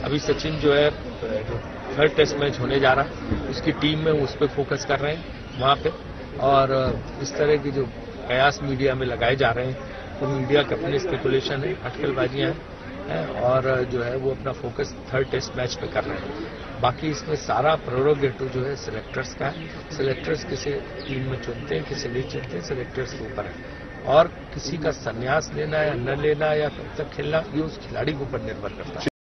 अभी सचिन जो है जो थर्ड टेस्ट मैच होने जा रहा है उसकी टीम में उस पर फोकस कर रहे हैं वहां पे, और इस तरह की जो कयास मीडिया में लगाए जा रहे हैं तो मीडिया के अपने स्पेकुलेशन है, अटकलबाजियां हैं, और जो है वो अपना फोकस थर्ड टेस्ट मैच पे कर रहे हैं। बाकी इसमें सारा प्रेरोगेटिव जो है सिलेक्टर्स का है। सिलेक्टर्स किसे टीम में चुनते हैं, किसे नहीं चुनते हैं, सिलेक्टर्स के ऊपर है। और किसी का संन्यास लेना या न लेना या कब तक खेलना, ये उस खिलाड़ी के ऊपर निर्भर करता है।